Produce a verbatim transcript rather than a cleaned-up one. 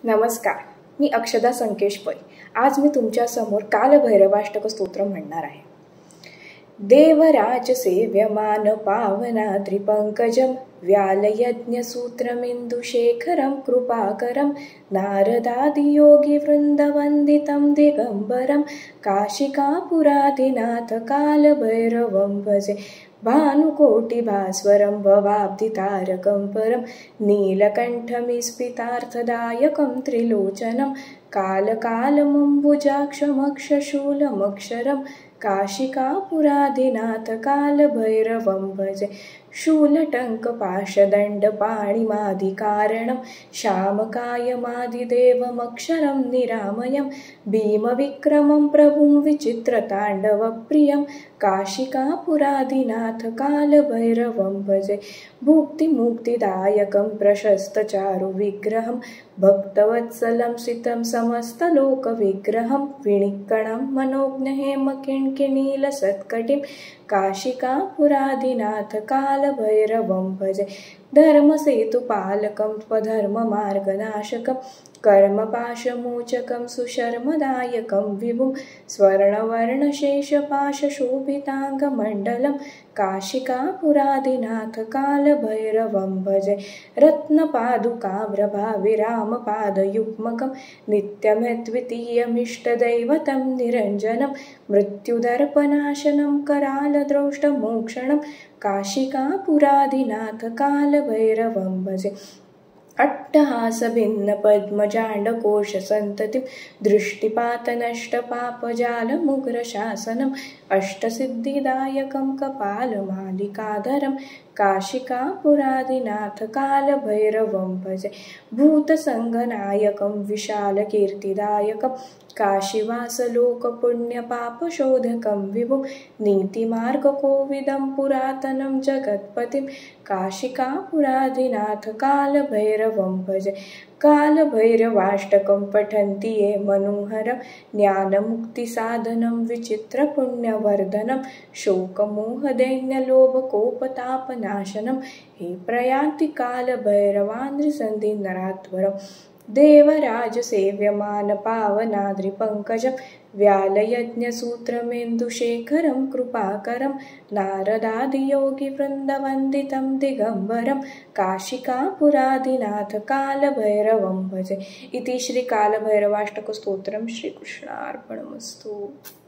नमस्कार, मी अक्षदा संकेश पै। आज मी तुमच्या समोर कालभैरवाष्टक स्तोत्र म्हणणार आहे। देवराज सेव्यमान पावना त्रिपंकजं व्यालयज्ञसूत्रमिन्दुशेखरं कृपाकरं नारदादियोगी वृन्दवन्दितं दिगम्बरं काशिकापुरादिनाथ कालभैरवं भजे। भानुकोटिभास्वरं भवाब्धितारकं परं नीलकण्ठमिस्फितार्थदायकं त्रिलोचनं कालकालमम्बुजाक्षमक्षशूलमक्षरं काशिकापुरादिनाथ कालभैरवं भजे। शूलटङ्कपाशदण्डपाणिमादिकारणं श्यामकायमादिदेवमक्षरं निरामयं भीमविक्रमं प्रभुं विचित्रताण्डवप्रियं काशिकापुरादिनाथ कालभैरवं भजे। भुक्तिमुक्तिदायकं प्रशस्तचारुविग्रहं भक्तवत्सलं सितं समस्तलोकविग्रहं विणिक्कणं मनोज्ञहेमकिङ्किणीलसत्कटिं काशिकापुरादिनाथ कालभैरवं भजे। धर्मसेतुपालकं स्वधर्ममार्गनाशकं कर्मपाशमोचकं सुशर्मदायकं विभुं स्वर्णवर्णशेषपाशशोभिताङ्गमण्डलं काशिकापुरादिनाथ कालभैरवं भजे। रत्नपादुकाभ्रभाविरामपादयुग्मकं नित्यमद्वितीयमिष्टदैवतं निरञ्जनं मृत्युदर्पनाशनं करालद्रोष्टमोक्षणं काशिकापुरादिनाथ कालभैरवं भजे। अट्टहासभिन्नपद्मजाण्डकोशसन्ततिं दृष्टिपातनष्टपापजालमुग्रशासनम् अष्टसिद्धिदायकं कपालमालिकाधरं काशिकापुरादिनाथ कालभैरवं भजे। भूतसङ्घनायकं विशालकीर्तिदायकं काशीवासलोकपुण्यपापशोधकं विभुं नीतिमार्गकोविदं पुरातनं जगत्पतिं काशिकापुरादिनाथ कालभैरवं भजे। कालभैरवाष्टकं पठन्ति ये मनोहरं ज्ञानमुक्तिसाधनं विचित्रपुण्यवर्धनं शोकमोहदैन्यलोभकोपतापनाशनं हे प्रयान्ति कालभैरवान्द्रिसन्धिनराध्वरम्। देवराजसेव्यमानपावनाद्रिपङ्कजं व्यालयज्ञसूत्रमिन्दुशेखरं कृपाकरं नारदादियोगिवृन्दवन्दितं दिगम्बरं काशिकापुरादिनाथ कालभैरवं भजे। इति श्री कालभैरवाष्टकस्तोत्रं। श्रीकृष्णार्पणमस्तु।